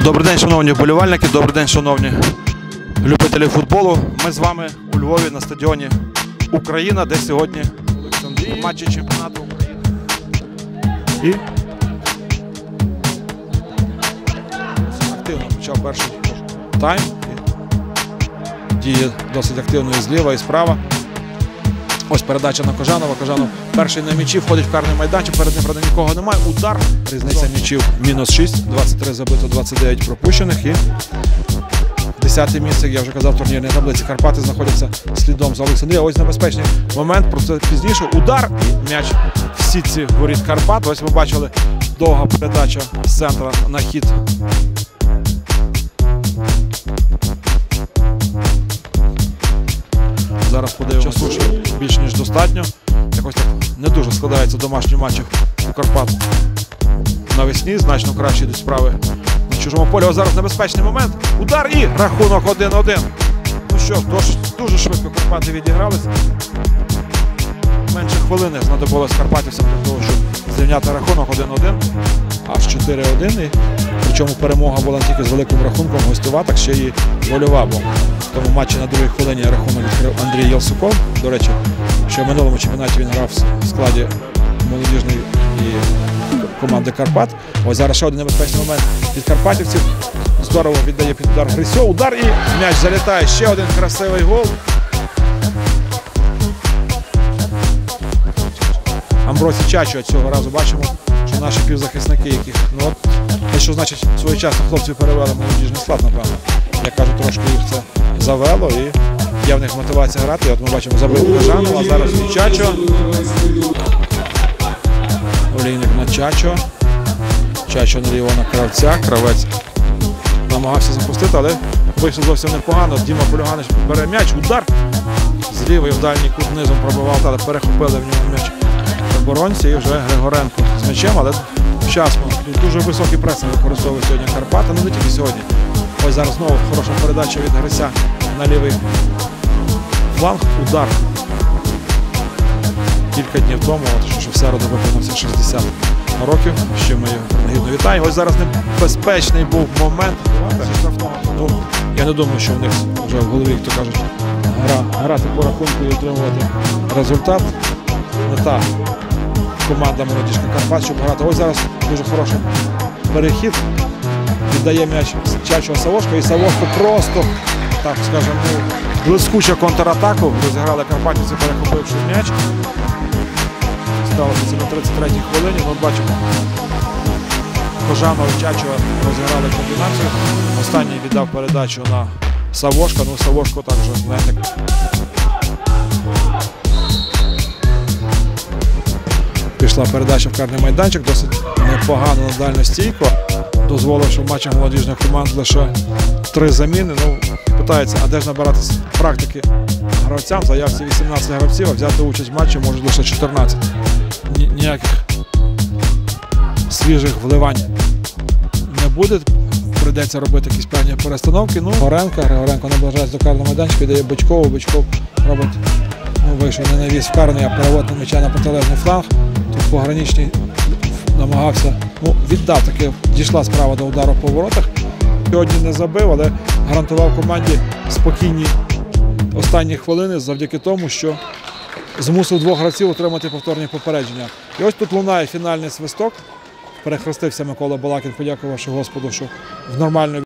Добрий день, шановні вболівальники, добрий день, шановні любителі футболу. Ми з вами у Львові на стадіоні Україна, де сьогодні матчі чемпіонату України. І активно почав перший тайм. Діє досить активно і зліва, і справа. Ось передача на Кожанова. Кожанов перший на м'ячі, входить в карний майданчик, перед ним, правда, нікого немає. Удар. Різниця м'ячів -6, 23 забито, 29 пропущених. І 10-те місце, як я вже казав, в турнірній таблиці. Карпати знаходяться слідом за Олександрією. Ось небезпечний момент, про це пізніше. Удар і м'яч в сітці воріт Карпат. Ось ми бачили довга передача з центра на хід. Зараз подивимося, часу ще більш ніж достатньо. Якось так не дуже складається домашні матчі у Карпат навесні. Значно краще йдуть справи на чужому полі. Ось зараз небезпечний момент. Удар і рахунок 1-1. Ну що ж, дуже швидко Карпати відігралися. Менше хвилини знадобилось карпатівцям для того, щоб зрівняти рахунок 1-1. Аж 4-1. Причому перемога була не тільки з великим рахунком гостьова, так ще й гольова. Бо в тому матчі на другій хвилині рахунок відкрив Андрій Єлсуков. До речі, що в минулому чемпіонаті він грав в складі молодіжної команди Карпат. Ось зараз ще один небезпечний момент від карпатівців. Здорово віддає під удар Грисьо. Удар і м'яч залітає. Ще один красивий гол. Амбросій Чачо цього разу бачимо, що наші півзахисники, яких, ну от, те, що значить своєчасно хлопці перевели молодіжний склад, напевно. Я кажу, трошки їх це завело і є в них мотивація грати. І от ми бачимо забив Кожанова, а зараз і Чачо. Олійник на Чачо. Чачо на лівого Кравця. Кравець намагався запустити, але вийшло зовсім непогано. Діма Полюганич бере м'яч, удар. З лівої в дальній кут низом пробивав, але перехопили в нього м'яч оборонці і вже Григоренко з м'ячем, але вчасно. Дуже високий пресинг використовує сьогодні Карпати, ну не тільки сьогодні. Ось зараз знову хороша передача від Грися на лівий фланг. Удар. Кілька днів тому, що в середу виповнився 60 років, що ми його принагідно вітаємо. Ось зараз небезпечний був момент. Ну, я не думаю, що в них вже в голові, як то кажуть, грати по рахунку і отримувати результат. Не та команда молодіжка Карпат, щоб грати. Ось зараз дуже хороший перехід. Віддає м'яч Чачо Савошко. І Савошко просто, так скажемо, блискуча контратаку. Розіграли карпатівці, перехопивши м'яч. Сталося це на 33-й хвилині. Ми бачимо, Кожанов і Чачо розіграли комбінацію. Останній віддав передачу на Савошка. Ну, Савошко також, знаєте, пішла передача в карний майданчик, досить непогано на дальню стійку. Дозволивши в матчах молодіжних команд лише 3 заміни. Ну, питається, а де ж набиратися практики гравцям? В заявці 18 гравців, а взяти участь в матчі можуть лише 14. Ніяких свіжих вливань не буде. Прийдеться робити якісь певні перестановки. Ну, Григоренко наближається до карного майданчика, дає Бичкову. Бичков робить, ну, вийшов не навіс в карний, а перевод м'яча на протилежний фланг. Тут пограничний намагався, ну, віддав таки, дійшла справа до удару по воротах. Сьогодні не забив, але гарантував команді спокійні останні хвилини завдяки тому, що змусив 2 гравців отримати повторні попередження. І ось тут лунає фінальний свисток. Перехрестився Микола Балакін, подякувавши Господу, що в нормальному